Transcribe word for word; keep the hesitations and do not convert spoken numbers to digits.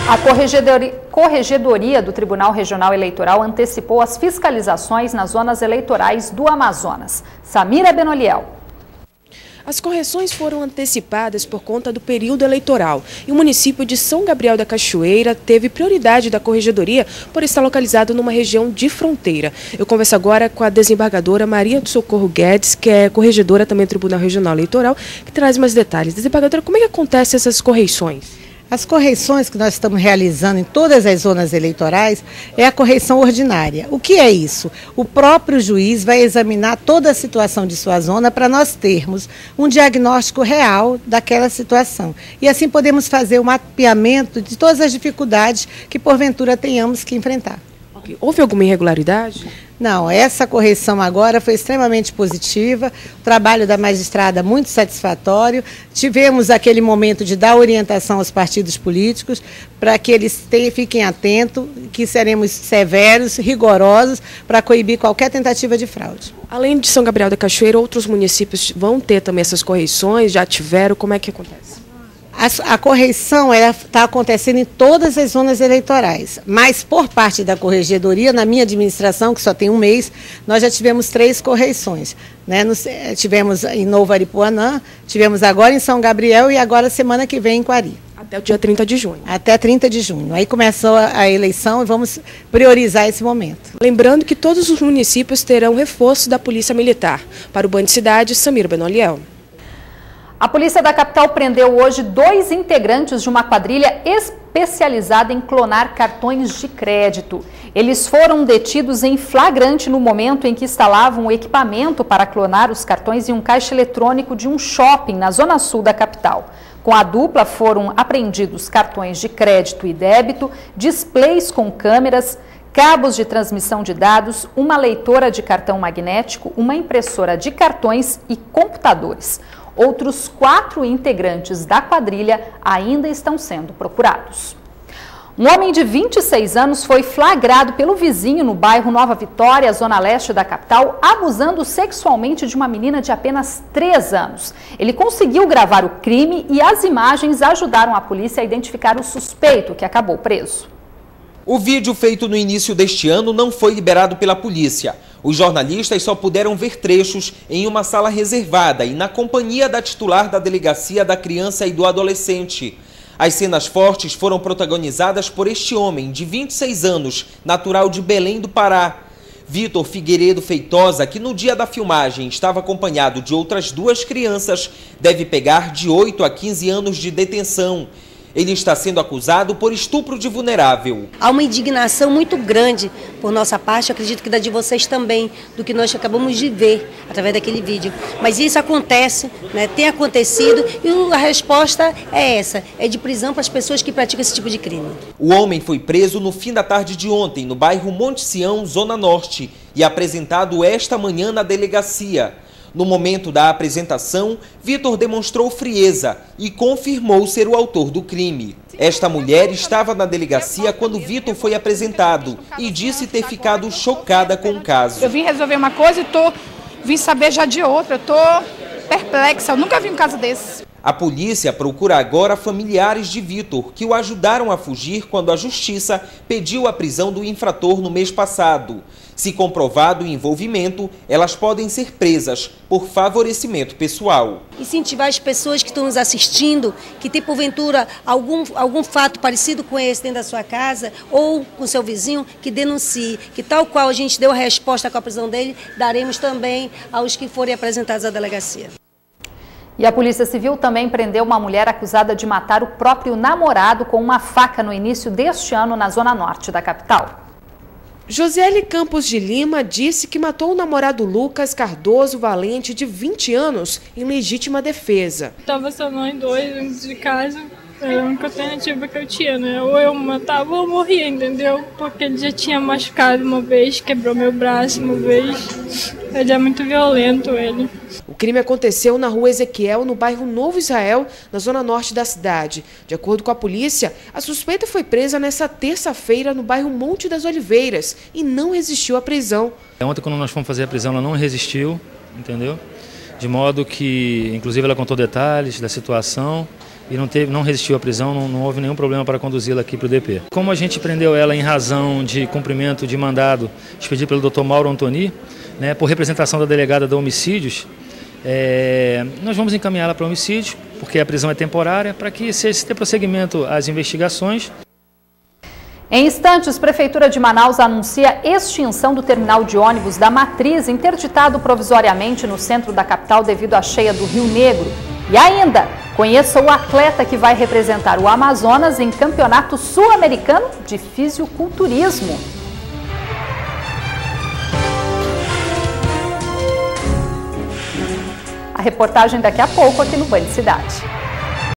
A Corregedoria, Corregedoria do Tribunal Regional Eleitoral antecipou as fiscalizações nas zonas eleitorais do Amazonas. Samira Benoliel. As correções foram antecipadas por conta do período eleitoral e o município de São Gabriel da Cachoeira teve prioridade da Corregedoria por estar localizado numa região de fronteira. Eu converso agora com a desembargadora Maria do Socorro Guedes, que é corregedora também do Tribunal Regional Eleitoral, que traz mais detalhes. Desembargadora, como é que acontecem essas correições? As correições que nós estamos realizando em todas as zonas eleitorais é a correição ordinária. O que é isso? O próprio juiz vai examinar toda a situação de sua zona para nós termos um diagnóstico real daquela situação. E assim podemos fazer o mapeamento de todas as dificuldades que porventura tenhamos que enfrentar. Houve alguma irregularidade? Não, essa correção agora foi extremamente positiva, o trabalho da magistrada muito satisfatório. Tivemos aquele momento de dar orientação aos partidos políticos para que eles tenham, fiquem atentos, que seremos severos, rigorosos para coibir qualquer tentativa de fraude. Além de São Gabriel da Cachoeira, outros municípios vão ter também essas correições, já tiveram, como é que acontece? A, a correição está acontecendo em todas as zonas eleitorais, mas por parte da Corregedoria, na minha administração, que só tem um mês, nós já tivemos três correições. Né? Nos, tivemos em Novo Aripuanã, tivemos agora em São Gabriel e agora semana que vem em Quari. Até o dia trinta de junho. Até trinta de junho. Aí começou a, a eleição e vamos priorizar esse momento. Lembrando que todos os municípios terão reforço da Polícia Militar. Para o Band Cidade, Samira Benoliel. A polícia da capital prendeu hoje dois integrantes de uma quadrilha especializada em clonar cartões de crédito. Eles foram detidos em flagrante no momento em que instalavam o equipamento para clonar os cartões em um caixa eletrônico de um shopping na zona sul da capital. Com a dupla foram apreendidos cartões de crédito e débito, displays com câmeras, cabos de transmissão de dados, uma leitora de cartão magnético, uma impressora de cartões e computadores. Outros quatro integrantes da quadrilha ainda estão sendo procurados. Um homem de vinte e seis anos foi flagrado pelo vizinho no bairro Nova Vitória, zona leste da capital, abusando sexualmente de uma menina de apenas três anos. Ele conseguiu gravar o crime e as imagens ajudaram a polícia a identificar o suspeito, que acabou preso. O vídeo feito no início deste ano não foi liberado pela polícia. Os jornalistas só puderam ver trechos em uma sala reservada e na companhia da titular da Delegacia da Criança e do Adolescente. As cenas fortes foram protagonizadas por este homem, de vinte e seis anos, natural de Belém do Pará. Vitor Figueiredo Feitosa, que no dia da filmagem estava acompanhado de outras duas crianças, deve pegar de oito a quinze anos de detenção. Ele está sendo acusado por estupro de vulnerável. Há uma indignação muito grande por nossa parte, acredito que da de vocês também, do que nós acabamos de ver através daquele vídeo. Mas isso acontece, né, tem acontecido e a resposta é essa, é de prisão para as pessoas que praticam esse tipo de crime. O homem foi preso no fim da tarde de ontem, no bairro Monte Sião, Zona Norte, e apresentado esta manhã na delegacia. No momento da apresentação, Vitor demonstrou frieza e confirmou ser o autor do crime. Esta mulher estava na delegacia quando Vitor foi apresentado e disse ter ficado chocada com o caso. Eu vim resolver uma coisa e tô, vim saber já de outra, eu tô perplexa, eu nunca vi um caso desse. A polícia procura agora familiares de Vitor, que o ajudaram a fugir quando a justiça pediu a prisão do infrator no mês passado. Se comprovado o envolvimento, elas podem ser presas por favorecimento pessoal. Incentivar as pessoas que estão nos assistindo, que tem porventura algum, algum fato parecido com esse dentro da sua casa ou com seu vizinho, que denuncie, que tal qual a gente deu a resposta com a prisão dele, daremos também aos que forem apresentados à delegacia. E a Polícia Civil também prendeu uma mulher acusada de matar o próprio namorado com uma faca no início deste ano na zona norte da capital. Josiele Campos de Lima disse que matou o namorado Lucas Cardoso Valente, de vinte anos, em legítima defesa. Tava só nós dois dentro de casa, era a única alternativa que eu tinha, né? Ou eu matava ou eu morria, entendeu? Porque ele já tinha machucado uma vez, quebrou meu braço uma vez. Ele é muito violento, ele. O crime aconteceu na rua Ezequiel, no bairro Novo Israel, na zona norte da cidade. De acordo com a polícia, a suspeita foi presa nesta terça-feira no bairro Monte das Oliveiras e não resistiu à prisão. Ontem, quando nós fomos fazer a prisão, ela não resistiu, entendeu? De modo que, inclusive, ela contou detalhes da situação e não, teve, não resistiu à prisão, não, não houve nenhum problema para conduzi-la aqui para o D P. Como a gente prendeu ela em razão de cumprimento de mandado expedido pelo doutor Mauro Antoni, né, por representação da delegada de homicídios, é, nós vamos encaminhá-la para homicídio, porque a prisão é temporária, para que se, se dê prosseguimento às investigações. Em instantes, Prefeitura de Manaus anuncia extinção do terminal de ônibus da Matriz, interditado provisoriamente no centro da capital devido à cheia do Rio Negro. E ainda, conheça o atleta que vai representar o Amazonas em Campeonato Sul-Americano de Fisiculturismo. A reportagem daqui a pouco aqui no Band Cidade.